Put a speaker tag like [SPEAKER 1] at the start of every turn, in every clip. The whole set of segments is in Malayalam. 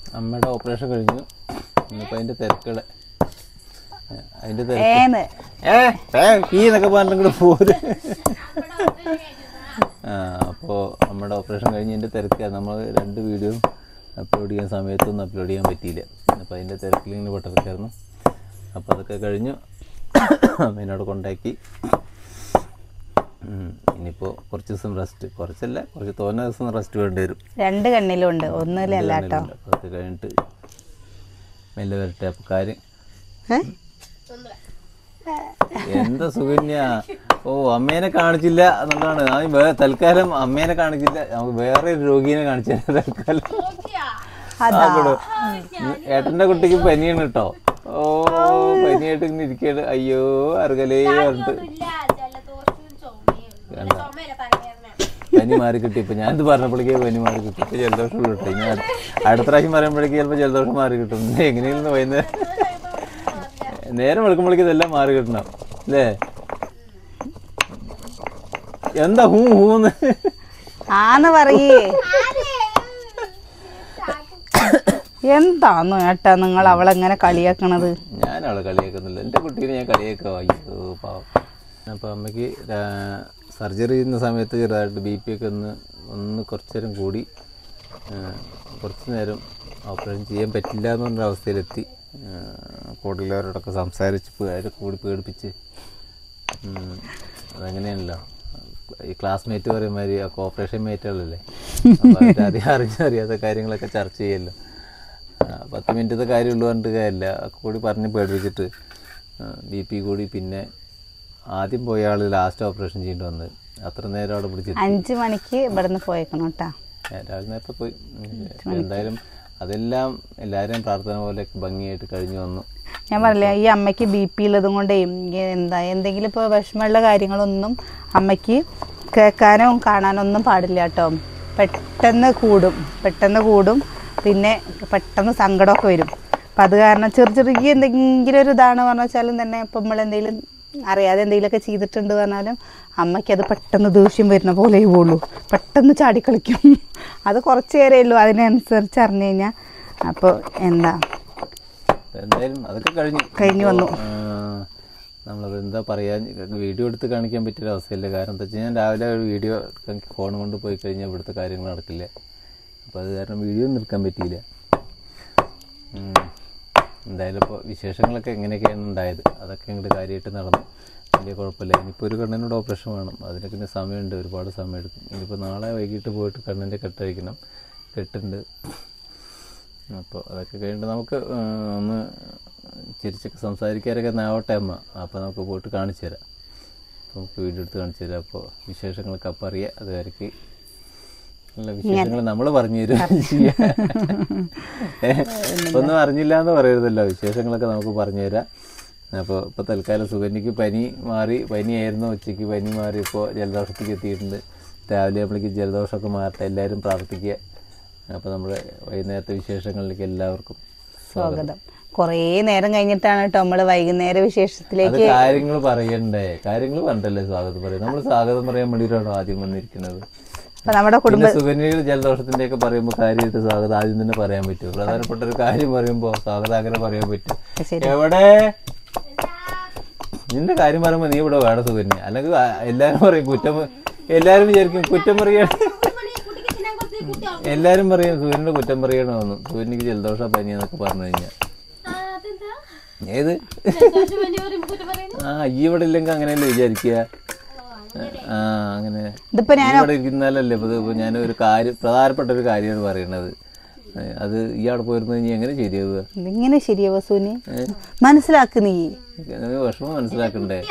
[SPEAKER 1] അമ്മയുടെ ഓപ്പറേഷൻ കഴിഞ്ഞു. ഇന്നിപ്പോൾ അതിൻ്റെ തിരക്കുകൾ എന്നൊക്കെ പറഞ്ഞിട്ട് പോര്. അപ്പോൾ അമ്മയുടെ ഓപ്പറേഷൻ കഴിഞ്ഞ് എൻ്റെ തിരക്കാണ്. നമ്മൾ 2 വീഡിയോ അപ്ലോഡ് ചെയ്യാൻ സമയത്തൊന്നും അപ്ലോഡ് ചെയ്യാൻ പറ്റിയില്ല. അപ്പോൾ അതിൻ്റെ തിരക്കിലിങ്ങനെ പെട്ടെന്നൊക്കെയായിരുന്നു. അപ്പോൾ അതൊക്കെ കഴിഞ്ഞു അമ്മേനോട് കൊണ്ടാക്കി. ഇനിയിപ്പോൾ കുറച്ച് ദിവസം റെസ്റ്റ്, കുറച്ചല്ല കുറച്ച് തോന്നെ ദിവസം റെസ്റ്റ് വേണ്ടി വരും.
[SPEAKER 2] 2 കണ്ണിലുണ്ട്, ഒന്നുമില്ല.
[SPEAKER 1] അത് കഴിഞ്ഞിട്ട് മെല്ലെ വരട്ടെ. അപ്പോൾ കാര്യം എന്താ സുകന്യ, അമ്മേനെ കാണിച്ചില്ല എന്നുള്ളതാണ്. തൽക്കാലം അമ്മേനെ കാണിച്ചില്ല, നമുക്ക് വേറെ ഒരു രോഗീനെ കാണിച്ചില്ല തൽക്കാലം. ഏട്ടൻ്റെ കുട്ടിക്ക് പനിയാണ് കേട്ടോ. പനിയായിട്ട് ഇങ്ങനെ ഇരിക്കുകയാണ്. അയ്യോ അറുകലേ പറഞ്ഞിട്ട് പനി മാറി കിട്ടിയപ്പോൾ ഞാനിത് പറഞ്ഞപ്പോഴേക്കേ പനി മാറി കിട്ടി. ഇപ്പോൾ ജലദോഷം കിട്ടി. ഞാൻ അടുത്ത പ്രാവശ്യം പറയുമ്പോഴേക്ക് ചിലപ്പോൾ ജലദോഷം മാറി കിട്ടും. എങ്ങനെയായിരുന്നു വൈകുന്നേരം നേരം വെളുക്കുമ്പോഴേക്കും ഇതെല്ലാം മാറി കിട്ടണം അല്ലേ? എന്താ ഹൂന്ന്
[SPEAKER 2] ആന്ന് പറയേ, എന്താന്ന് ഏട്ടാ നിങ്ങൾ അവളെങ്ങനെ കളിയാക്കണത്?
[SPEAKER 1] ഞാൻ അവളെ കളിയാക്കുന്നില്ല, എൻ്റെ കുട്ടീനെ ഞാൻ കളിയാക്കുക. അയ്യോ പാവം. അപ്പോൾ അമ്മയ്ക്ക് സർജറി ചെയ്യുന്ന സമയത്ത് ചെറുതായിട്ട് BP ഒക്കെ ഒന്ന് കുറച്ച് നേരം കൂടി, കുറച്ച് നേരം ഓപ്പറേഷൻ ചെയ്യാൻ പറ്റില്ല എന്ന് പറഞ്ഞൊരവസ്ഥയിലെത്തി. കൂടുതലുള്ളവരോടൊക്കെ സംസാരിച്ച് കൂടി പേടിപ്പിച്ച്. അതങ്ങനെയാണല്ലോ, ഈ ക്ലാസ്മേറ്റ് പറയുമാതിരി ഓപ്പറേഷൻ മേറ്റുകളല്ലേ, അപ്പോൾ അറിയാത്ത കാര്യങ്ങളൊക്കെ ചർച്ച ചെയ്യല്ലോ. 10 മിനിറ്റത്തെ കാര്യമുള്ളൂ പറഞ്ഞിട്ട് കാര്യമില്ല, കൂടി പറഞ്ഞ് പേടിപ്പിച്ചിട്ട് BP കൂടി. പിന്നെ ആദ്യം പോയ ആൾ ലാസ്റ്റ് ഓപ്പറേഷൻ ചെയ്യേണ്ടി വന്നത്. അത്ര നേരം അവിടെ പിടിച്ചിട്ട്
[SPEAKER 2] 5 മണിക്ക് ഇവിടുന്ന് പോയേക്കണം കേട്ടാ.
[SPEAKER 1] രാവിലെ നേരത്തെ പോയി. എന്തായാലും അതെല്ലാം എല്ലാവരെയും പ്രാർത്ഥന പോലെ ഭംഗിയായിട്ട് കഴിഞ്ഞു വന്നു.
[SPEAKER 2] ഞാൻ പറഞ്ഞില്ല, ഈ അമ്മയ്ക്ക് BP ഉള്ളതും കൊണ്ടേ എന്തെങ്കിലും ഇപ്പോൾ വിഷമമുള്ള കാര്യങ്ങളൊന്നും അമ്മയ്ക്ക് കേൾക്കാനോ കാണാനോ ഒന്നും പാടില്ല കേട്ടോ. പെട്ടെന്ന് കൂടും, പിന്നെ പെട്ടെന്ന് സങ്കടമൊക്കെ വരും. അപ്പം അത് കാരണം ചെറിയ എന്തെങ്കിലും ഒരു ഇതാണ് പറഞ്ഞാലും തന്നെ ഇപ്പം നമ്മളെന്തെങ്കിലും അറിയാതെ എന്തെങ്കിലുമൊക്കെ ചെയ്തിട്ടുണ്ട് പറഞ്ഞാലും അമ്മയ്ക്ക് അത് പെട്ടെന്ന് ദേഷ്യം വരുന്ന പോലെ പോളൂ, പെട്ടെന്ന് ചാടിക്കളിക്കും. അത് കുറച്ച് നേരമേ ഉള്ളൂ, അതിനനുസരിച്ച് അറിഞ്ഞു കഴിഞ്ഞാൽ. അപ്പോൾ
[SPEAKER 1] എന്തായാലും അതൊക്കെ കഴിഞ്ഞു വന്നു. നമ്മളത് എന്താ പറയാ, വീഡിയോ എടുത്ത് കാണിക്കാൻ പറ്റിയൊരു അവസ്ഥയില്ല. കാരണം എന്താ വെച്ചാൽ ഞാൻ രാവിലെ ഒരു വീഡിയോ ഫോൺ കൊണ്ട് പോയി കഴിഞ്ഞാൽ ഇവിടുത്തെ കാര്യങ്ങൾ നടക്കില്ല. അപ്പോൾ അത് കാരണം വീഡിയോ ഒന്നും എടുക്കാൻ പറ്റിയില്ല. എന്തായാലും ഇപ്പോൾ വിശേഷങ്ങളൊക്കെ എങ്ങനെയൊക്കെയാണ് ഉണ്ടായത്, അതൊക്കെ ഇങ്ങോട്ട് കാര്യമായിട്ട് നടന്നു. വലിയ കുഴപ്പമില്ല. ഇനിയിപ്പോൾ ഒരു കണ്ണിനോട് ഓപ്പറേഷൻ വേണം, അതിനൊക്കെ ഇനി സമയമുണ്ട്, ഒരുപാട് സമയം എടുക്കും. ഇനിയിപ്പോൾ നാളെ വൈകിട്ട് പോയിട്ട് കണ്ണിൻ്റെ കെട്ടുണ്ട്. അപ്പോൾ അതൊക്കെ കഴിഞ്ഞിട്ട് നമുക്ക് ഒന്ന് ചിരിച്ചൊക്കെ സംസാരിക്കാനൊക്കെ ആവട്ടെ അമ്മ. അപ്പോൾ നമുക്ക് പോയിട്ട് കാണിച്ചു തരാം, നമുക്ക് വീഡിയോ എടുത്ത് കാണിച്ചു തരാം. അപ്പോൾ വിശേഷങ്ങളൊക്കെ അപ്പം അറിയാം. അത് കാര്യക്ക് അല്ല വിശേഷങ്ങൾ നമ്മൾ പറഞ്ഞു തരും. ഒന്നും അറിഞ്ഞില്ല എന്ന് പറയരുതല്ലോ, വിശേഷങ്ങളൊക്കെ നമുക്ക് പറഞ്ഞു തരാം. അപ്പോൾ ഇപ്പോൾ തൽക്കാലം സുകന്യക്ക് പനിയായിരുന്നു. ഉച്ചയ്ക്ക് പനി മാറി, ഇപ്പോൾ ജലദോഷത്തേക്ക് എത്തിയിട്ടുണ്ട്. രാവിലെ ആകുമ്പോഴേക്കും ജലദോഷമൊക്കെ മാറട്ടെ, എല്ലാവരും പ്രാർത്ഥിക്കുക. അപ്പോൾ നമ്മുടെ വൈകുന്നേരത്തെ വിശേഷങ്ങളിലേക്ക് എല്ലാവർക്കും
[SPEAKER 2] സ്വാഗതം. കുറേ നേരം കഴിഞ്ഞിട്ടാണ് കേട്ടോ നമ്മൾ വൈകുന്നേര വിശേഷത്തിലേക്ക്
[SPEAKER 1] കാര്യങ്ങൾ പറയണ്ടേ. കാര്യങ്ങൾ പറഞ്ഞിട്ടല്ലേ സ്വാഗതം പറയും. നമ്മൾ സ്വാഗതം പറയാൻ വേണ്ടിയിട്ടാണോ ആദ്യം വന്നിരിക്കുന്നത്?
[SPEAKER 2] നമ്മുടെ കുടുംബ
[SPEAKER 1] സുകന്യയുടെ ജലദോഷത്തിന്റെ ഒക്കെ പറയുമ്പോൾ കാര്യമായിട്ട് സ്വാഗതം ആദ്യം തന്നെ പറയാൻ പറ്റും. പ്രധാനപ്പെട്ട ഒരു കാര്യം പറയുമ്പോൾ സ്വാഗതം അങ്ങനെ പറയാൻ പറ്റും. എവിടെ നിന്റെ കാര്യം പറയുമ്പോൾ നീ ഇവിടെ വേണം സുകന്യ, അല്ലെങ്കിൽ എല്ലാരും പറയും എല്ലാരും വിചാരിക്കും കുറ്റം പറയാണ്. എല്ലാരും പറയും സൂര്യന്റെ കുറ്റം പറയണമെന്ന്. സൂര്യനിക്ക് ജലദോഷ പനി എന്നൊക്കെ പറഞ്ഞു കഴിഞ്ഞാൽ ഏത് ഈ ഇവിടെ ഇല്ലെങ്കിൽ അങ്ങനെയല്ലേ വിചാരിക്കുക. അങ്ങനെ ഇവിടെ ഇരിക്കുന്നാലല്ലേ ഇപ്പൊ ഞാനൊരു പ്രധാനപ്പെട്ട ഒരു കാര്യമാണ് പറയണത്. അത് ഇയാളെ പോയിരുന്നു കഴിഞ്ഞാൽ എങ്ങനെ ശരിയാവുക?
[SPEAKER 2] എങ്ങനെ ശരിയാവുക സൂനി? മനസ്സിലാക്ക്, നീ
[SPEAKER 1] വിഷമം മനസ്സിലാക്കണ്ടേ?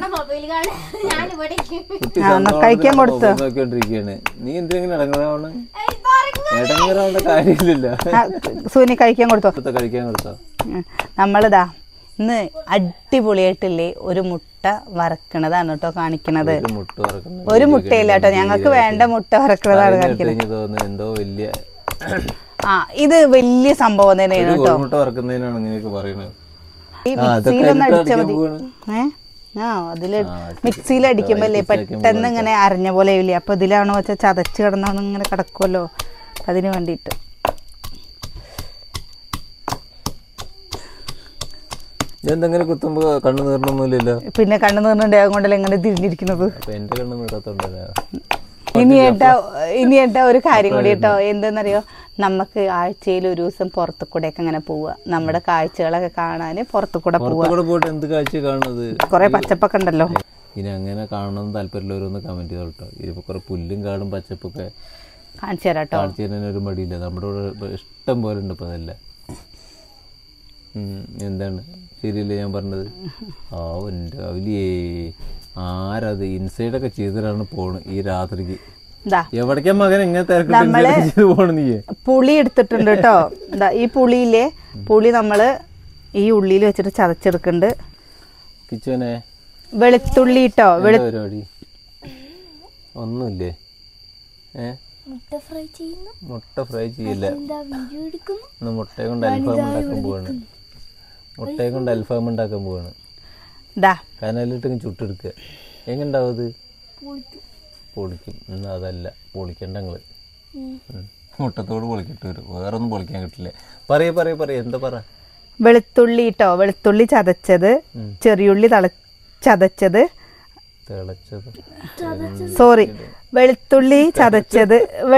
[SPEAKER 2] കഴിക്കാൻ കൊടുത്തു
[SPEAKER 1] നോക്കിക്കൊണ്ടിരിക്കുകയാണ്. നീ എന്തെങ്കിലും ഇടങ്ങേറാവേണ്ട കാര്യമില്ലല്ലോ.
[SPEAKER 2] സൂനി കഴിക്കാൻ കൊടുത്തോ?
[SPEAKER 1] കൊടുത്തോ?
[SPEAKER 2] നമ്മളിതാ ഇന്ന് അടിപൊളിയായിട്ടില്ലേ ഒരു മുട്ട വറക്കണതാണ് കേട്ടോ കാണിക്കണത്. ഒരു മുട്ടയില്ല കേട്ടോ, ഞങ്ങൾക്ക് വേണ്ട മുട്ട വറക്കണതാണ് കാണിക്കുന്നത്.
[SPEAKER 1] എന്തോ വലിയ
[SPEAKER 2] ഇത് വലിയ സംഭവം തന്നെയാണ് കേട്ടോ.
[SPEAKER 1] മുട്ട വറക്കുന്നതിനാണ് ഇങ്ങനെയൊക്കെ പറയുന്നത്.
[SPEAKER 2] മിക്സിയിലൊന്ന് അടിച്ചാൽ മതി. അതില് മിക്സിയിൽ അടിക്കുമ്പോ അല്ലേ പെട്ടെന്ന് ഇങ്ങനെ അരഞ്ഞ പോലെ ഇല്ലേ. അപ്പൊ ഇതിലാണോ വെച്ചാൽ ചതച്ച് കിടന്നാണ് ഇങ്ങനെ കിടക്കുമല്ലോ, അതിന് വേണ്ടിയിട്ട്.
[SPEAKER 1] എന്തെങ്കിലും കുത്തുമ്പോ കണ്ണു നീറണമൊന്നുമില്ലല്ലോ.
[SPEAKER 2] പിന്നെ കണ്ണു നീർന്നുണ്ട് അതുകൊണ്ടല്ലേ എങ്ങനെ തിരിഞ്ഞിരിക്കുന്നത്.
[SPEAKER 1] അപ്പൊ എന്റെ കണ്ണ് നീറത്തോണ്ടല്ലോ.
[SPEAKER 2] ഇനി ഏട്ടാ ഒരു കാര്യം കൂടി കേട്ടോ. എന്തെന്നറിയോ, നമുക്ക് ആഴ്ചയിൽ ഒരു ദിവസം പുറത്തു കൂടെ ഒക്കെ അങ്ങനെ പോവുക, നമ്മുടെ കാഴ്ചകളൊക്കെ കാണാന് പുറത്തു കൂടെ
[SPEAKER 1] പോയിട്ട് എന്ത് കാഴ്ച കാണുന്നത്?
[SPEAKER 2] കൊറേ പച്ചപ്പൊക്കെ ഉണ്ടല്ലോ.
[SPEAKER 1] ഇനി അങ്ങനെ കാണണമെന്ന് താല്പര്യമുള്ളവരൊന്ന് കമന്റ് ചെയ്തോട്ടോ. ഇതിപ്പോ കുറെ പുല്ലും കാടും പച്ചപ്പൊക്കെ
[SPEAKER 2] കാണിച്ചു തരാട്ടോ.
[SPEAKER 1] കാണിച്ചു തരാൻ ഒരു മടിയില്ല, നമ്മുടെ ഇവിടെ ഇഷ്ടം പോലെ ഉണ്ട് ഇപ്പൊ അതല്ല. എന്താണ് ശരിയല്ലേ ഞാൻ പറഞ്ഞത്? എൻ്റെ അവലിയേ ആരത് ഇൻസൈഡൊക്കെ ചെയ്തിട്ടാണ് പോണ് ഈ രാത്രിക്ക്. എവിടേക്കാ മകൻ എങ്ങനെ തിരക്കിട്ട് പോണ്? നീ
[SPEAKER 2] പുളി എടുത്തിട്ടുണ്ട് കേട്ടോ. ഈ പുളിയിലെ പുളി നമ്മള് ഈ ഉള്ളിയിൽ വെച്ചിട്ട് ചതച്ചെടുക്കുന്നുണ്ട്.
[SPEAKER 1] കിച്ചനെ
[SPEAKER 2] വെളുത്തുള്ളി കേട്ടോ.
[SPEAKER 1] പരിപാടി ഒന്നുമില്ലേ? മുട്ട ഫ്രൈ ചെയ്യില്ല. മുട്ടയെ കൊണ്ട് അൽഫാം ഉണ്ടാക്കാൻ പോവാണ്. മുട്ടയെ കൊണ്ട് അൽഫാം ഉണ്ടാക്കാൻ പോവാണ്. കനലിട്ട് ചുട്ടെടുക്കുക. എങ്ങനെ ഉണ്ടാവും അത്? പൊളിക്കും. അതല്ല പൊളിക്കണ്ട നിങ്ങള്. മുട്ടത്തോട് പൊളിക്കിട്ട് വരും, വേറെ ഒന്നും പൊളിക്കാൻ കിട്ടില്ല. പറയ എന്താ പറ?
[SPEAKER 2] വെളുത്തുള്ളി കേട്ടോ. വെളുത്തുള്ളി ചതച്ചത്, ചെറിയുള്ളി ചതച്ചത്, സോറി വെളുത്തുള്ളി ചതച്ചത്,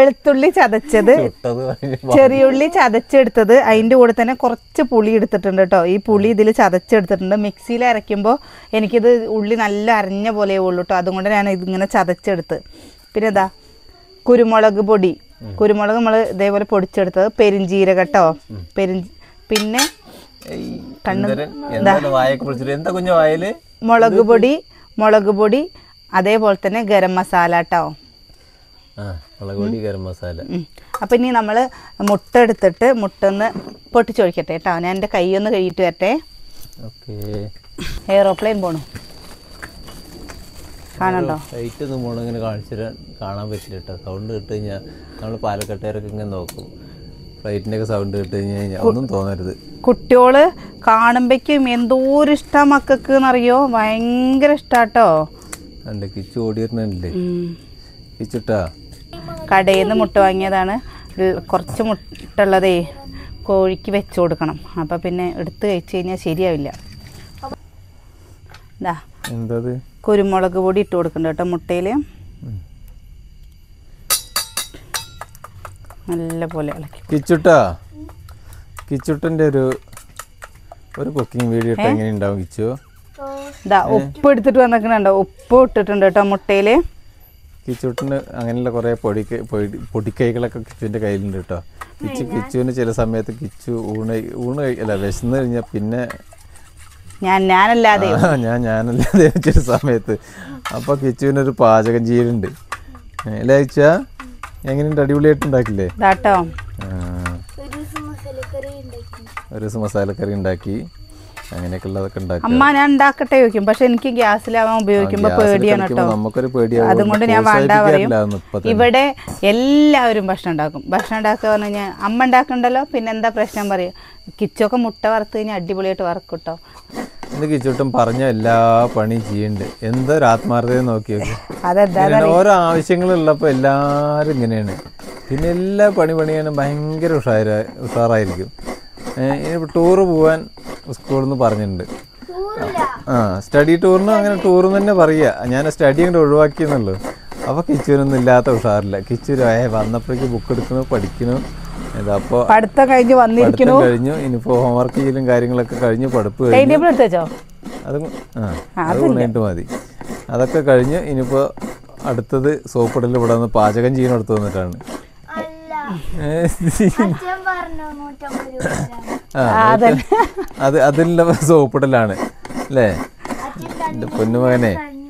[SPEAKER 2] ചെറിയുള്ളി ചതച്ചെടുത്തത്. അതിൻ്റെ കൂടെ തന്നെ കുറച്ച് പുളി എടുത്തിട്ടുണ്ട് കേട്ടോ. ഈ പുളി ഇതിൽ ചതച്ചെടുത്തിട്ടുണ്ട്. മിക്സിയിൽ അരയ്ക്കുമ്പോൾ എനിക്കിത് ഉള്ളി നല്ല അരഞ്ഞ പോലെ ഉള്ളൂ കേട്ടോ. അതുകൊണ്ട് ഞാൻ ഇതിങ്ങനെ ചതച്ചെടുത്ത്. പിന്നെ ഇതാ കുരുമുളക് പൊടി, കുരുമുളക് നമ്മൾ ഇതേപോലെ പൊടിച്ചെടുത്തത്, പെരിഞ്ചീരകം കേട്ടോ. പിന്നെ മുളക് പൊടി, അതേപോലെ തന്നെ ഗരം മസാല കേട്ടോ.
[SPEAKER 1] ഗരം മസാല.
[SPEAKER 2] അപ്പൊ ഇനി നമ്മള് മുട്ട എടുത്തിട്ട് മുട്ടൊന്ന് പൊട്ടിച്ചൊഴിക്കട്ടെ കേട്ടോ. ഞാൻ എൻ്റെ കൈയൊന്ന് കഴുകിയിട്ട് വരട്ടെ. എയറോപ്ലെയിൻ പോണു കാണണ്ടോ?
[SPEAKER 1] ഇങ്ങനെ കാണാൻ പറ്റില്ല കേട്ടോ. സൗണ്ട് കേട്ട് കഴിഞ്ഞാൽ നമ്മൾ പാലക്കാട്ടുകാരൊക്കെ ഇങ്ങനെ നോക്കും. ഫ്ലൈറ്റിൻ്റെ ഒക്കെ സൗണ്ട് കേട്ട് കഴിഞ്ഞാൽ ഒന്നും തോന്നരുത്.
[SPEAKER 2] കുട്ടിയോള് കാണുമ്പോഴേക്കും എന്തോരം ഇഷ്ടം മക്കൾക്ക് എന്നറിയോ, ഭയങ്കര ഇഷ്ടാട്ടോ.
[SPEAKER 1] കിച്ചു ഓടിയിരുന്നില്ലേ കിച്ചുട്ടാ?
[SPEAKER 2] കടയിൽ നിന്ന് മുട്ട വാങ്ങിയതാണ്. കുറച്ച് മുട്ട ഉള്ളതേ കോഴിക്ക് വെച്ചു കൊടുക്കണം. അപ്പം പിന്നെ എടുത്ത് കഴിച്ചു കഴിഞ്ഞാൽ ശരിയാവില്ല.
[SPEAKER 1] എന്തത്?
[SPEAKER 2] കുരുമുളക് പൊടി ഇട്ട് കൊടുക്കണ്ട കേട്ടോ മുട്ടയിൽ. നല്ല പോലെ ഇളക്കി.
[SPEAKER 1] കിച്ചുട്ടൻ്റെ ഒരു കുക്കിംഗ് വീഡിയോ ഇട്ട് എങ്ങനെ ഉണ്ടാവും കിച്ചു?
[SPEAKER 2] ഉപ്പ് എടുത്തിട്ട് വന്നിട്ടുണ്ടോ? ഉപ്പ് ഇട്ടിട്ടുണ്ട് കേട്ടോ മുട്ടയിൽ.
[SPEAKER 1] കിച്ചുട്ടിന് അങ്ങനെയുള്ള കുറേ പൊടിക്കൈകളൊക്കെ കിച്ചുവിൻ്റെ കയ്യിലുണ്ട് കേട്ടോ. കിച്ചുവിന് ചില സമയത്ത് കിച്ചു ഊണ് കഴിക്കല്ല വിശന്ന് കഴിഞ്ഞാൽ പിന്നെ
[SPEAKER 2] ഞാനല്ലാതെ
[SPEAKER 1] ചില സമയത്ത് അപ്പോൾ കിച്ചുവിനൊരു പാചകം ചെയ്യലുണ്ട്. അല്ലേ കിച്ച? എങ്ങനെയുണ്ട്? അടിപൊളിയായിട്ട് ഉണ്ടാക്കില്ലേ? ഒരു ദിവസം മസാലക്കറി ഉണ്ടാക്കി, അങ്ങനെയൊക്കെ ഉള്ളതൊക്കെ ഉണ്ടാക്കി.
[SPEAKER 2] അമ്മ ഞാൻ ഉണ്ടാക്കട്ടെ ചോദിക്കും, പക്ഷെ എനിക്ക് ഗ്യാസിലാവാൻ ഉപയോഗിക്കുമ്പോൾ പേടിയാണ് കേട്ടോ.
[SPEAKER 1] നമുക്കൊരു പേടിയാണ്,
[SPEAKER 2] അതുകൊണ്ട് ഞാൻ വേണ്ട പറയും. ഇവിടെ എല്ലാവരും ഭക്ഷണം ഉണ്ടാക്കും. ഭക്ഷണം ഉണ്ടാക്കുക പറഞ്ഞു കഴിഞ്ഞാൽ അമ്മ ഉണ്ടാക്കണ്ടല്ലോ, പിന്നെ എന്താ പ്രശ്നം പറയും. കിച്ചൊക്കെ മുട്ട വറുത്ത് കഴിഞ്ഞാൽ അടിപൊളിയായിട്ട് വറക്കും കേട്ടോ.
[SPEAKER 1] ഇന്ന് കിച്ചോട്ടും പറഞ്ഞ എല്ലാ പണിയും ചെയ്യുന്നുണ്ട്. എന്തൊരു ആത്മാർത്ഥത നോക്കി നോക്കി.
[SPEAKER 2] അതെന്താ
[SPEAKER 1] ഓരോ ആവശ്യങ്ങളുള്ളപ്പോൾ എല്ലാവരും ഇങ്ങനെയാണ്. പിന്നെ എല്ലാ പണിയാനും ഭയങ്കര ഉഷാറായിരിക്കും. ഇനിയിപ്പോൾ ടൂറ് പോകാൻ സ്കൂളിൽ നിന്ന് പറഞ്ഞിട്ടുണ്ട്. സ്റ്റഡി ടൂറിന് അങ്ങനെ ടൂറിന് തന്നെ പറയുക. ഞാൻ സ്റ്റഡി അങ്ങോട്ട് ഒഴിവാക്കിയെന്നുള്ളൂ. അപ്പോൾ കിച്ചുവിനൊന്നും ഇല്ലാത്ത ഉഷാറില്ല. കിച്ചു വന്നപ്പോഴേക്ക് ബുക്ക് എടുക്കുന്നു, പഠിക്കുന്നു. അപ്പോൾ
[SPEAKER 2] പഠിത്തം കഴിഞ്ഞു.
[SPEAKER 1] ഇനിയിപ്പോൾ ഹോംവർക്ക് ചെയ്യലും കാര്യങ്ങളൊക്കെ കഴിഞ്ഞു, പഠിപ്പ് കഴിഞ്ഞു. അത് കൊണ്ടിട്ട് മതി. അതൊക്കെ കഴിഞ്ഞ് ഇനിയിപ്പോൾ അടുത്തത് സോപ്പിടൽ ഇവിടെ നിന്ന് പാചകം ചെയ്യുന്നിടത്ത് വന്നിട്ടാണ്. അതിലുള്ള സോപ്പിടലാണ് അല്ലേ എൻ്റെ പൊന്നുമകനെ?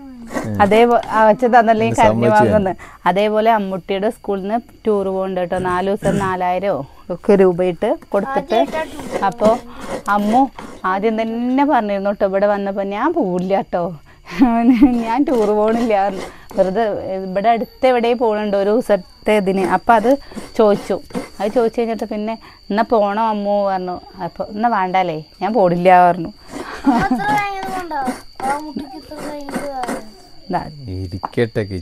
[SPEAKER 2] അതേപോലെ അമ്മുട്ടിയുടെ സ്കൂളിൽ നിന്ന് ടൂർ പോകുന്നുണ്ട് കേട്ടോ. 4 ദിവസം 4000 ഒക്കെ രൂപയിട്ട് കൊടുത്തിട്ട്. അപ്പോൾ അമ്മു ആദ്യം തന്നെ പറഞ്ഞിരുന്നു കേട്ടോ, ഇവിടെ വന്നപ്പോൾ ഞാൻ പോവില്ല കേട്ടോ, ഞാൻ ടൂർ പോകണില്ല, വെറുതെ ഇവിടെ അടുത്ത് എവിടെ പോകുന്നുണ്ട് ഒരു ദിവസത്തെ ഇതിന്. അപ്പം അത് ചോദിച്ചു കഴിഞ്ഞിട്ട് പിന്നെ എന്നാൽ പോണോ അമ്മു പറഞ്ഞു. അപ്പോൾ എന്നാൽ വേണ്ടല്ലേ, ഞാൻ പോടില്ല പറഞ്ഞു.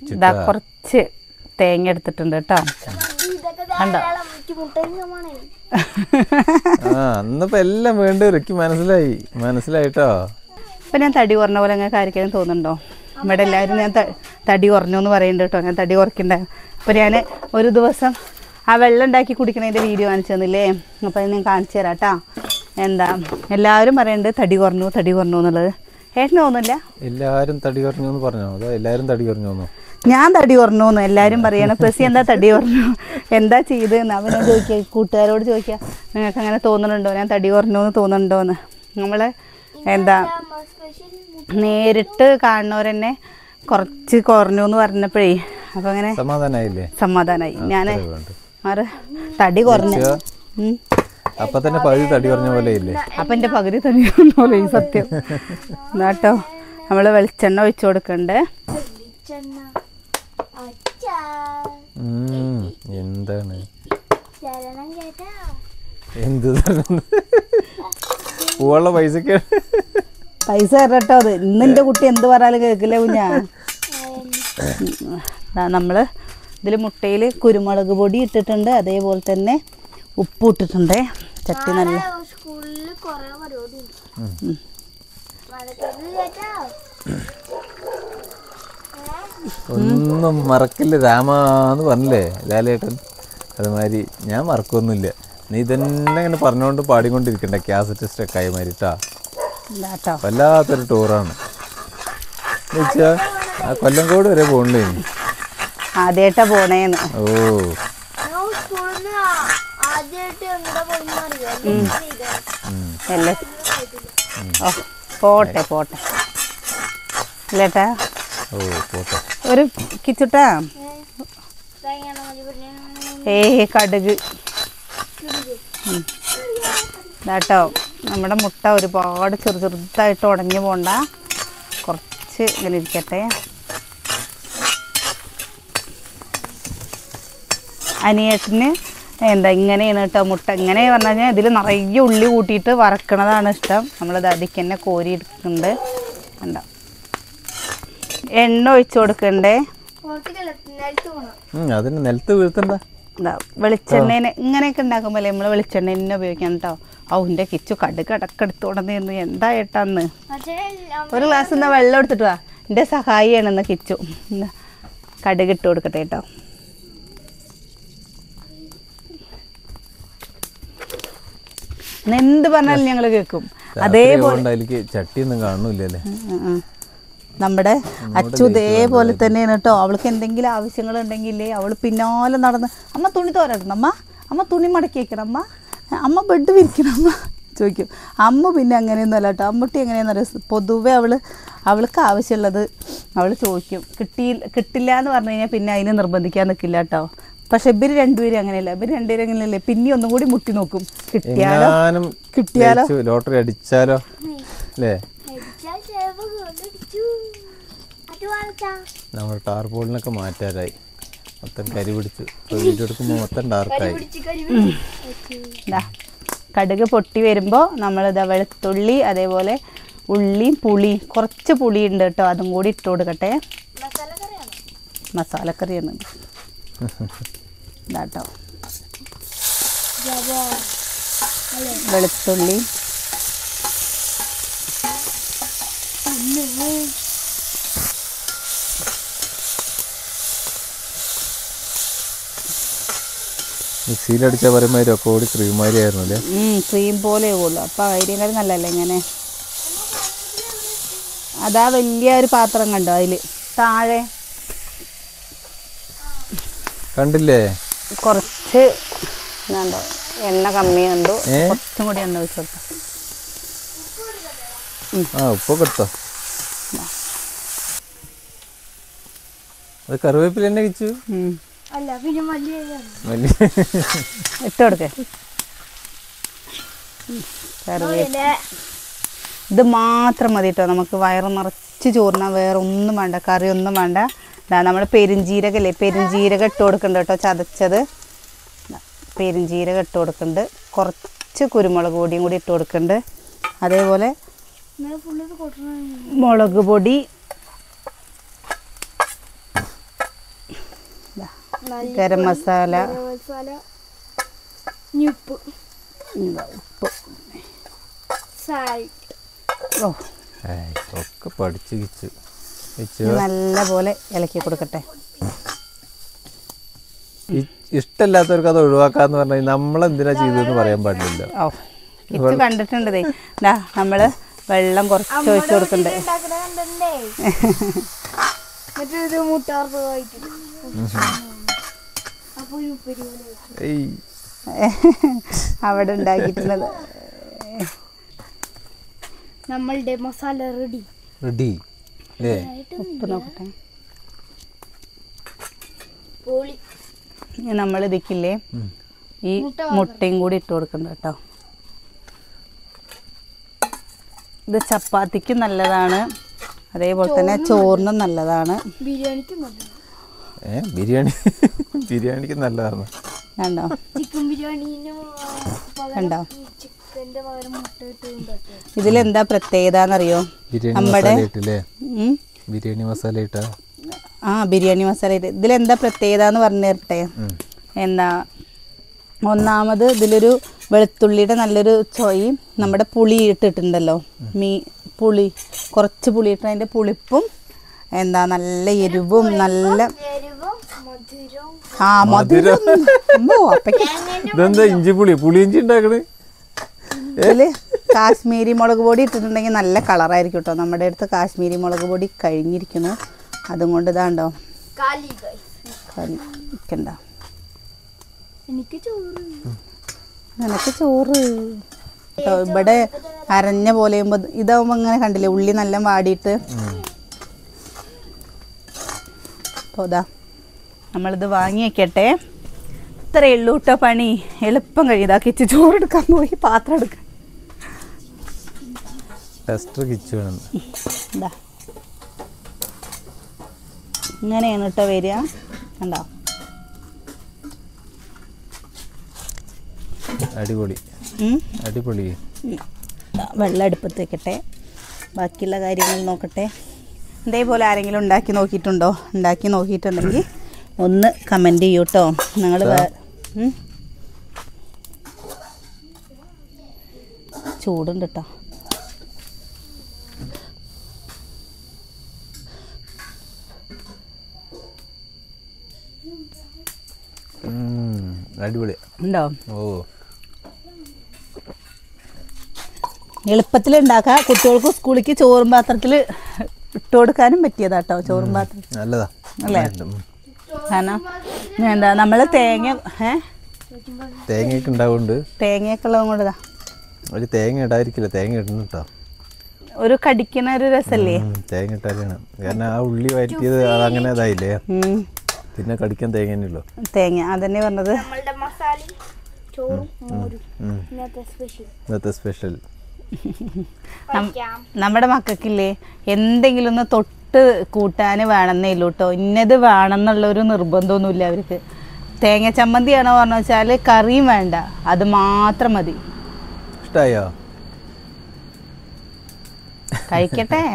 [SPEAKER 2] കുറച്ച് തേങ്ങ എടുത്തിട്ടുണ്ട് കേട്ടോ. കണ്ടോ?
[SPEAKER 1] അന്നിപ്പോ എല്ലാം വേണ്ടി വരും. എനിക്ക് മനസ്സിലായിട്ടോ.
[SPEAKER 2] ഇപ്പം ഞാൻ തടി കുറഞ്ഞ പോലെ അങ്ങനെ കാര്യക്കാനും തോന്നുന്നുണ്ടോ? ഇവിടെ എല്ലാവരും ഞാൻ തടി കുറഞ്ഞു എന്ന് പറയുന്നുണ്ട് കേട്ടോ. ഞാൻ തടി കുറയ്ക്കണ്ടായിരുന്നു. അപ്പോൾ ഞാൻ ഒരു ദിവസം ആ വെള്ളം ഉണ്ടാക്കി കുടിക്കണതിൻ്റെ വീഡിയോ കാണിച്ചു തന്നില്ലേ? അപ്പോൾ അത് ഞാൻ കാണിച്ചു തരാം കേട്ടോ. എന്താ എല്ലാവരും പറയുന്നുണ്ട് തടി കുറഞ്ഞു എന്നുള്ളത്. ഏട്ടന് തോന്നുന്നില്ല?
[SPEAKER 1] എല്ലാവരും തടി കുറഞ്ഞു എന്ന് പറഞ്ഞോ? അതോ എല്ലാവരും തടി കുറഞ്ഞു? ഞാൻ
[SPEAKER 2] തടി കുറഞ്ഞു എന്ന് എല്ലാവരും പറയണം. പ്രസി എന്താ തടി കുറഞ്ഞു, എന്താ ചെയ്തതെന്ന് അവനോട് ചോദിക്കുക, കൂട്ടുകാരോട് ചോദിക്കുക, നിങ്ങൾക്ക് അങ്ങനെ തോന്നുന്നുണ്ടോ, ഞാൻ തടി കുറഞ്ഞു എന്ന് തോന്നുന്നുണ്ടോ എന്ന്. നമ്മൾ എന്താ നേരിട്ട് കാണുന്നവരെന്നെ കുറച്ച് കുറഞ്ഞു എന്ന് പറഞ്ഞപ്പോഴേ അപ്പം അങ്ങനെ സമാധാനമായി. ഞാൻ തടി കുറഞ്ഞു
[SPEAKER 1] അപ്പൊ തന്നെ പകുതി തടി കുറഞ്ഞ പോലെ ഇല്ലേ?
[SPEAKER 2] അപ്പം എൻ്റെ പകുതി തടി കുറഞ്ഞ പോലെ ഈ സത്യം എന്നാട്ടോ. നമ്മൾ വെളിച്ചെണ്ണ ഒഴിച്ചു കൊടുക്കണ്ടേ.
[SPEAKER 1] എന്താണ് എന്ത് പൂവുള്ള പൈസക്ക്
[SPEAKER 2] പൈസ തരട്ടോ. അത് ഇന്നെൻ്റെ കുട്ടി എന്ത് പറഞ്ഞാലും കേൾക്കില്ലേ കുഞ്ഞാ. നമ്മൾ ഇതിൽ മുട്ടയിൽ കുരുമുളക് പൊടി ഇട്ടിട്ടുണ്ട്, അതേപോലെ തന്നെ ഉപ്പ് ഇട്ടിട്ടുണ്ട്. ചട്ടി നല്ല
[SPEAKER 1] ഒന്നും മറക്കില്ല രാമാന്ന് പറഞ്ഞില്ലേ ലാലേട്ടൻ, അതുമാതിരി ഞാൻ മറക്കൊന്നുമില്ല. നീ ഇതന്നെ ഇങ്ങനെ പറഞ്ഞുകൊണ്ട് പാടിക്കൊണ്ടിരിക്കണ്ട. കാസറ്റ് സ്റ്റക്ക് ആയി മാറിട്ടാ. വല്ലാത്തൊരു ടൂറാണ് വെച്ചാ. ആ കൊല്ലംകോട് വരെ പോകണ്ടേ?
[SPEAKER 2] ആദ്യമായിട്ടാ പോണേന്ന്.
[SPEAKER 1] ഓ
[SPEAKER 2] പോട്ടെ പോട്ടെ ഇല്ലേട്ടാ.
[SPEAKER 1] ഓ പോട്ടെ.
[SPEAKER 2] ഒരു കിച്ചുട്ടാ കടുക് ഇതാട്ടോ. നമ്മുടെ മുട്ട ഒരുപാട് ചെറുതായിട്ട് ഉടഞ്ഞു പോണ്ട, കുറച്ച് ഇങ്ങനെ ഇരിക്കട്ടെ. അനിയേട്ടന് എന്താ ഇങ്ങനെയാണ് കേട്ടോ മുട്ട. ഇങ്ങനെ പറഞ്ഞു കഴിഞ്ഞാൽ ഇതിൽ നിറയെ ഉള്ളി കൂട്ടിയിട്ട് വറക്കണതാണ് ഇഷ്ടം. നമ്മളത് അതിക്ക് തന്നെ കോരി എടുക്കുന്നുണ്ട്. കണ്ടോ, എണ്ണ ഒഴിച്ചു കൊടുക്കണ്ടേ.
[SPEAKER 1] അതിന് നിലത്ത് വീഴ്ത്തണ്ട.
[SPEAKER 2] വെളിച്ചെണ്ണേനെ ഇങ്ങനെയൊക്കെ ഉണ്ടാക്കുമ്പോൾ നമ്മൾ വെളിച്ചെണ്ണ തന്നെ ഉപയോഗിക്കണം കേട്ടോ. എൻ്റെ കിച്ചു കടുക് അടക്കെടുത്ത് കൊണ്ടുവന്നിരുന്നു. എന്താ ഏട്ടാന്ന് ഒരു ഗ്ലാസ് എന്നാ വെള്ളം എടുത്തിട്ട് വാ. എൻ്റെ സഹായിയാണെന്ന് കിച്ചു. കടുക് ഇട്ട് കൊടുക്കട്ടെ കേട്ടോ. എന്ത് പറഞ്ഞാലും ഞങ്ങൾ കേൾക്കും. അതേപോലെ
[SPEAKER 1] ചട്ടിയൊന്നും കാണുന്നില്ലല്ലേ.
[SPEAKER 2] നമ്മുടെ അച്ചു ഇതേപോലെ തന്നെയാണ് കേട്ടോ. അവൾക്ക് എന്തെങ്കിലും ആവശ്യങ്ങളുണ്ടെങ്കിലേ അവൾ പിന്നാലെ നടന്ന് അമ്മ തുണി തോരക്കണം, അമ്മ തുണി മടക്കി വയ്ക്കണം, അമ്മ ബെഡ് വിരിക്കണം അമ്മ ചോദിക്കും. അമ്മ പിന്നെ അങ്ങനെയൊന്നുമല്ല കേട്ടോ. അമ്മൂട്ടി എങ്ങനെയാണെന്ന് പൊതുവെ അവൾക്ക് ആവശ്യമുള്ളത് അവൾ ചോദിക്കും. കിട്ടില്ല എന്ന് പറഞ്ഞു കഴിഞ്ഞാൽ പിന്നെ അതിനെ നിർബന്ധിക്കാൻ നിൽക്കില്ല കേട്ടോ. പക്ഷെ ഇവര് രണ്ടുപേരും അങ്ങനെയല്ല. ഇവര് രണ്ടുപേരും അങ്ങനെയല്ലേ, പിന്നെ ഒന്നും കൂടി മുട്ടി നോക്കും. കിട്ടിയാലോ
[SPEAKER 1] ലോട്ടറി അടിച്ചാലോ അല്ലേ. നമ്മുടെ ടാർപോളിനൊക്കെ മാറ്റാറായി. മൊത്തം കരി പിടിച്ചു. എടുക്കുമ്പോൾ മൊത്തം ഡാർക്കായി.
[SPEAKER 2] കടുക് പൊട്ടി വരുമ്പോൾ നമ്മളിതാ വെളുത്തുള്ളി, അതേപോലെ ഉള്ളിയും പുളി, കുറച്ച് പുളി ഉണ്ട് കേട്ടോ, അതും കൂടി ഇട്ട് കൊടുക്കട്ടെ. മസാലക്കറിയാണ് ഇതാട്ടോ. വെളുത്തുള്ളി,
[SPEAKER 1] മിക്സിയിലടിച്ചാൽ പറയുമ്പോൾ ഒക്കെ കൂടി ക്രീം മാതിരി ആയിരുന്നു അല്ലേ.
[SPEAKER 2] ക്രീം പോലെ ഉള്ളൂ. അപ്പം അതിനേക്കാളും നല്ലല്ലേ ഇങ്ങനെ. അതാ വലിയ ഒരു പാത്രം കണ്ടോ, അതിൽ താഴെ
[SPEAKER 1] കണ്ടില്ലേ
[SPEAKER 2] കുറച്ച് കണ്ടോ എണ്ണ കമ്മി കണ്ടു. കുറച്ചും കൂടി എണ്ണ ഒഴിച്ചു കൊടുത്തു.
[SPEAKER 1] ഉപ്പൊക്കെ എടുത്തോ. അത് കറിവേപ്പില തന്നെ വെച്ചു
[SPEAKER 2] ഇട്ട് കൊടുക്കേ. കറിവേപ്പില ഇത് മാത്രം മതി കേട്ടോ. നമുക്ക് വയറ് നിറച്ച് ചോറിനാ, വേറെ ഒന്നും വേണ്ട, കറി ഒന്നും വേണ്ട. നമ്മൾ പെരുംജീരകല്ലേ, പെരുംജീരകം ഇട്ട് കൊടുക്കുന്നുണ്ട് കേട്ടോ, ചതച്ചത്. പെരുംജീരകം ഇട്ട് കൊടുക്കുന്നുണ്ട്. കുറച്ച് കുരുമുളക് പൊടിയും കൂടി ഇട്ട് കൊടുക്കുന്നുണ്ട്. അതേപോലെ മുളക് പൊടി, ഗരം മസാല, ഉപ്പ്. ഓ
[SPEAKER 1] ഒക്കെ പഠിച്ച് കിച്ചു
[SPEAKER 2] നല്ല പോലെ ഇളക്കി കൊടുക്കട്ടെ.
[SPEAKER 1] ഇഷ്ടമില്ലാത്തവർക്ക് അത് ഒഴിവാക്കാന്ന് പറഞ്ഞാൽ നമ്മളെന്തിനാ ചെയ്തതെന്ന് പറയാൻ പാടില്ല.
[SPEAKER 2] ഓ ഇത് കണ്ടിട്ടുണ്ട്. ഇതാ നമ്മള് വെള്ളം കുറച്ച് ഒഴിച്ചു കൊടുക്കണ്ടേ. അവിടെ ഉണ്ടാക്കിയിട്ടുള്ളത്
[SPEAKER 3] നമ്മളുടെ മസാല റെഡി.
[SPEAKER 2] ഉപ്പ് നോക്കട്ടെ. നമ്മൾ ഇതിക്കില്ലേ ഈ മുട്ടയും കൂടി ഇട്ട് കൊടുക്കണ്ട കേട്ടോ. ഇത് ചപ്പാത്തിക്കും നല്ലതാണ്, അതേപോലെ തന്നെ ചോറിനും നല്ലതാണ്.
[SPEAKER 1] ബിരിയാണിക്ക് നല്ലതാണ്.
[SPEAKER 2] കണ്ടോ
[SPEAKER 3] ചിക്കൻ ബിരിയാണിന്
[SPEAKER 2] കണ്ടോ ഇതിലെന്താ പ്രത്യേകത എന്നറിയോ? നമ്മുടെ
[SPEAKER 1] ബിരിയാണി മസാല ഇട്ടാ
[SPEAKER 2] ബിരിയാണി മസാല ഇട്ട് ഇതിലെന്താ പ്രത്യേകത എന്ന് പറഞ്ഞു തരട്ടെ. എന്താ ഒന്നാമത് ഇതിലൊരു വെളുത്തുള്ളിയുടെ നല്ലൊരു ചൊയും നമ്മുടെ പുളി ഇട്ടിട്ടുണ്ടല്ലോ. പുളി കുറച്ച് പുളി ഇട്ട് അതിൻ്റെ പുളിപ്പും എന്താ നല്ല എരിവും നല്ല മധുരം.
[SPEAKER 1] ഇതെന്താ ഇഞ്ചിപ്പുളി പുളിയിഞ്ചി ഉണ്ടാക്കണേ?
[SPEAKER 2] ഇതില് കാശ്മീരി മുളക് പൊടി ഇട്ടിട്ടുണ്ടെങ്കിൽ നല്ല കളറായിരിക്കും കേട്ടോ. നമ്മുടെ അടുത്ത് കാശ്മീരി മുളക് പൊടി കഴിഞ്ഞിരിക്കുന്നു, അതുകൊണ്ട് ഇതാണ്ടോ കണ്ട. നിനക്ക് ചോറ് കേട്ടോ. ഇവിടെ അരഞ്ഞ പോലെ ഇതാവുമ്പോ ഇങ്ങനെ കണ്ടില്ലേ ഉള്ളി നല്ല വാടിയിട്ട്. അപ്പോൾ ഇതാ നമ്മളിത് വാങ്ങി വെക്കട്ടെ. ഇത്രയേ ഉള്ളൂ കേട്ടോ പണി. എളുപ്പം കഴിയും. കിച്ച് ചോറെടുക്കാൻ പോയി പാത്രം എടുക്കാൻ. ഇങ്ങനെയാണ് കേട്ടോ വരിക. കണ്ടോ
[SPEAKER 1] അടിപൊളി അടിപൊളി.
[SPEAKER 2] വെള്ളം അടുപ്പത്ത് വെക്കട്ടെ, ബാക്കിയുള്ള കാര്യങ്ങൾ നോക്കട്ടെ. ഇതേപോലെ ആരെങ്കിലും ഉണ്ടാക്കി നോക്കിയിട്ടുണ്ടോ? ഉണ്ടാക്കി നോക്കിയിട്ടുണ്ടെങ്കിൽ ഒന്ന് കമൻറ്റ് ചെയ്യൂ കേട്ടോ. ഞങ്ങൾ ചൂടുണ്ട് കേട്ടോ.
[SPEAKER 1] അടിപൊളി
[SPEAKER 2] ഉണ്ടോ?
[SPEAKER 1] ഓ
[SPEAKER 2] എളുപ്പത്തിൽ ഉണ്ടാക്കാം. കുട്ടികൾക്ക് സ്കൂളിലേക്ക് ചോറും പാത്രത്തിൽ ഇട്ട് കൊടുക്കാനും പറ്റിയതാട്ടോ. ചോറും പാത്രം
[SPEAKER 1] നല്ലതാ
[SPEAKER 2] അല്ലേ? കാരണം എന്താ നമ്മള്
[SPEAKER 1] തേങ്ങയൊക്കെ ഉണ്ടാവുന്നുണ്ട്.
[SPEAKER 2] തേങ്ങയൊക്കെ ഉള്ളത് കൊണ്ടതാ.
[SPEAKER 1] ഒരു തേങ്ങ ഇടാതിരിക്കില്ല, തേങ്ങ ഇടുന്നു കേട്ടോ.
[SPEAKER 2] ഒരു കടിക്കുന്ന ഒരു രസല്ലേ
[SPEAKER 1] തേങ്ങ ഇട്ടാലാണ്. കാരണം ആ ഉള്ളി വരട്ടിയത് അതങ്ങനെ ഇതായില്ലേ, പിന്നെ കടിക്കാൻ തേങ്ങ തന്നെയുള്ളൂ.
[SPEAKER 2] തേങ്ങ അതന്നെ പറഞ്ഞത്.
[SPEAKER 1] ഇന്നത്തെ സ്പെഷ്യൽ
[SPEAKER 2] നമ്മുടെ മക്കൾക്കില്ലേ എന്തെങ്കിലും ഒന്ന് തൊട്ട് കൂട്ടാൻ വേണമെന്നേ ഉള്ളൂ കേട്ടോ. ഇന്നത് വേണമെന്നുള്ളൊരു നിർബന്ധമൊന്നുമില്ല അവർക്ക്. തേങ്ങ ചമ്മന്തിയാണോ പറഞ്ഞു വെച്ചാൽ കറിയും വേണ്ട, അത് മാത്രം മതി.
[SPEAKER 1] ഇഷ്ടായോ?
[SPEAKER 2] കഴിക്കട്ടെ.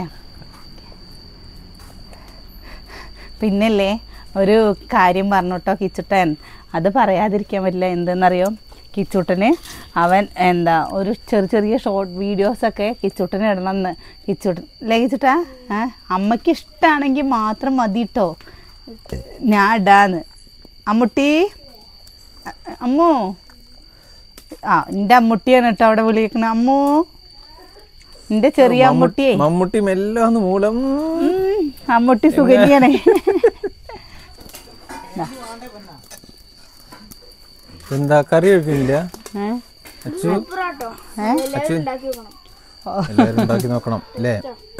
[SPEAKER 2] പിന്നല്ലേ ഒരു കാര്യം പറഞ്ഞു കേട്ടോ കിച്ചുട്ടൻ, അത് പറയാതിരിക്കാൻ പറ്റില്ല. എന്തെന്നറിയോ, കിച്ചുട്ടന് അവൻ എന്താ ഒരു ചെറിയ ഷോർട്ട് വീഡിയോസൊക്കെ കിച്ചുട്ടന് ഇടണമെന്ന്. കിച്ചുട്ടൻ അല്ലേ കിച്ചുട്ടാ? അമ്മയ്ക്ക് ഇഷ്ടമാണെങ്കിൽ മാത്രം മതി കേട്ടോ ഞാൻ ഇടാന്ന്. അമ്മുട്ടി അമ്മു എൻ്റെ അമ്മുട്ടിയാണ് കേട്ടോ അവിടെ വിളിക്കണ. അമ്മു എൻ്റെ ചെറിയ അമ്മുട്ടിയെ.
[SPEAKER 1] മമ്മൂട്ടി മെല്ലെ വന്ന് മൂലം.
[SPEAKER 2] അമ്മുട്ടി സുഗന്യാണേ.
[SPEAKER 1] എന്താ കറി വെക്കുന്നില്ല? എല്ലാരും ഉണ്ടാക്കി നോക്കണം അല്ലേ?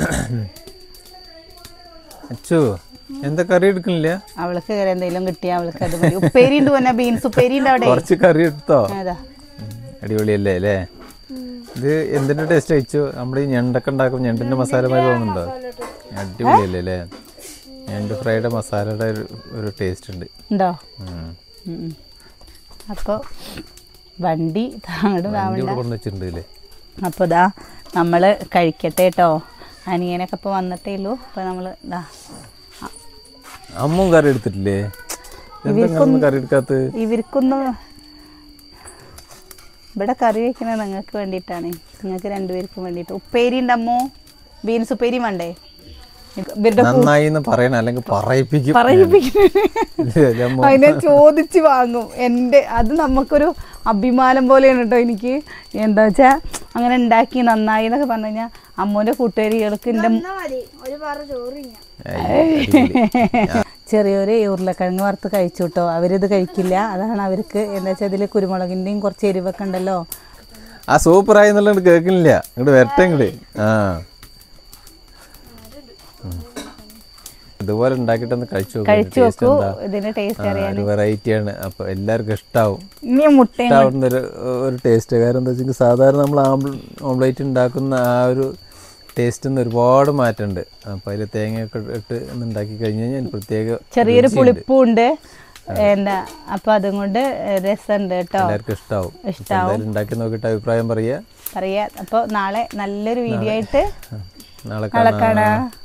[SPEAKER 1] അച്ചു എന്താ കറി എടുക്കണില്ല?
[SPEAKER 2] അവൾക്ക് എന്തെങ്കിലും കിട്ടിയാ അവൾക്ക് അത് മതി. ഉപ്പേരി ഉണ്ട് പോന്നെ, ബീൻസ് ഉപ്പേരി ഉണ്ട് അവിടെ.
[SPEAKER 1] കുറച്ച് കറി എടുത്തോ? അടിപൊളിയല്ലേ അല്ലേ? ഇത് എന്തിന്റെ ടേസ്റ്റ് അയച്ചു? നമ്മുടെ ഈ ഞണ്ടൊക്കെ ഉണ്ടാക്കും, ഞണ്ടിന്റെ മസാല മാതിരി തോന്നുന്നുണ്ടോ? അടിപൊളിയല്ലേ അല്ലേ? ഞണ്ട് ഫ്രൈയുടെ മസാലയുടെ ഒരു ടേസ്റ്റ് ഉണ്ട്.
[SPEAKER 2] ഉണ്ടോ? അപ്പോൾ വണ്ടി
[SPEAKER 1] കൊണ്ടുവച്ചിട്ടുണ്ടല്ലേ?
[SPEAKER 2] അപ്പോൾ ഇതാ നമ്മൾ കഴിക്കട്ടെ കേട്ടോ. അനിയനൊക്കെ ഇപ്പോൾ വന്നിട്ടേ ഉള്ളൂ. അപ്പോൾ നമ്മൾ ഇതാ
[SPEAKER 1] അമ്മും കറി എടുത്തിട്ടില്ലേ? കറി എടുക്കാത്ത?
[SPEAKER 2] ഇവർക്കൊന്നും ഇവിടെ കറി വെക്കുന്നത് നിങ്ങൾക്ക് വേണ്ടിയിട്ടാണ്, നിങ്ങൾക്ക് രണ്ടുപേർക്കും വേണ്ടിയിട്ട്. ഉപ്പേരി ഉണ്ടമ്മോ? ബീൻസ് ഉപ്പേരി വേണ്ടേ?
[SPEAKER 1] നന്നായി എന്ന് പറയണം, അല്ലെങ്കിൽ പറയിപ്പിക്കും.
[SPEAKER 2] അതിനെ ചോദിച്ച് വാങ്ങും. അത് നമുക്കൊരു അഭിമാനം പോലെയാണ് കേട്ടോ എനിക്ക്. എന്താ വെച്ചാൽ അങ്ങനെ ഉണ്ടാക്കി നന്നായി എന്നൊക്കെ പറഞ്ഞു കഴിഞ്ഞാൽ അമ്മൂൻ്റെ കൂട്ടുകാരികൾക്ക് ചെറിയൊരു ഉരുളക്കിഴങ്ങ് വറുത്ത് കഴിച്ചു കേട്ടോ. അവരിത് കഴിക്കില്ല, അതാണ് അവർക്ക് എന്താ വെച്ചാൽ ഇതിൽ കുരുമുളകിൻ്റെയും കുറച്ച് എരിവൊക്കെ ഉണ്ടല്ലോ.
[SPEAKER 1] ആ സൂപ്പറായി എന്നുള്ളത് കേൾക്കുന്നില്ല, ഇങ്ങോട്ട് വരട്ടെ ഇങ്ങോട്ട്. ഇതുപോലെ ഉണ്ടാക്കിട്ടൊന്ന് കഴിച്ചു നോക്കൂ.
[SPEAKER 2] ഇതിന്റെ ടേസ്റ്റ് അറിയാൻ
[SPEAKER 1] വെറൈറ്റിയാണ്, അപ്പൊ എല്ലാവർക്കും ഇഷ്ടാവും.
[SPEAKER 2] ഇഷ്ടാവുന്ന
[SPEAKER 1] ഒരു ടേസ്റ്റ്. കാരണം എന്താ വെച്ചാൽ സാധാരണ നമ്മൾ ഓംലേറ്റ് ഉണ്ടാക്കുന്ന ആ ഒരു ടേസ്റ്റ് ഒരുപാട് മാറ്റമുണ്ട്. അപ്പൊ അതിൽ തേങ്ങയൊക്കെ ഇട്ട് ഉണ്ടാക്കി കഴിഞ്ഞ് കഴിഞ്ഞാൽ പ്രത്യേക
[SPEAKER 2] ചെറിയൊരു പുളിപ്പുണ്ട് എന്താ. അപ്പൊ അതുകൊണ്ട് രസമുണ്ട് കേട്ടോ,
[SPEAKER 1] എല്ലാവർക്കും ഇഷ്ടാവും. ഉണ്ടാക്കി നോക്കിയിട്ട് അഭിപ്രായം പറയാ.
[SPEAKER 2] അപ്പൊ നാളെ നല്ലൊരു വീഡിയോ ആയിട്ട്
[SPEAKER 1] നാളെ
[SPEAKER 2] കാണാം.